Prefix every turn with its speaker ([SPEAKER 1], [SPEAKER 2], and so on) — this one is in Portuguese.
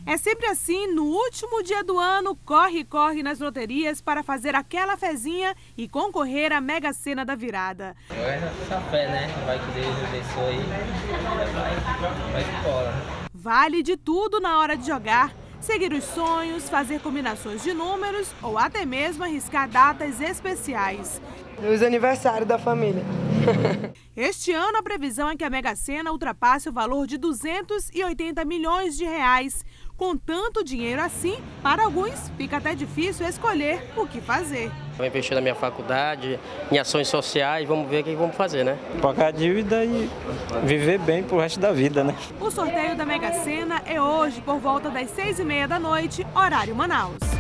[SPEAKER 1] É sempre assim, no último dia do ano, corre nas loterias para fazer aquela fezinha e concorrer à Mega Sena da virada.
[SPEAKER 2] É essa fé, né? Vai que Deus abençoe, vai que cola.
[SPEAKER 1] Vale de tudo na hora de jogar. Seguir os sonhos, fazer combinações de números ou até mesmo arriscar datas especiais.
[SPEAKER 3] Os aniversários da família.
[SPEAKER 1] Este ano a previsão é que a Mega Sena ultrapasse o valor de 280 milhões de reais. Com tanto dinheiro assim, para alguns fica até difícil escolher o que fazer.
[SPEAKER 4] Vou investir na minha faculdade, em ações sociais, vamos ver o que vamos fazer, né?
[SPEAKER 5] Pagar a dívida e viver bem pro resto da vida, né?
[SPEAKER 1] O sorteio da Mega Sena é hoje por volta das 6h30 da noite, horário Manaus.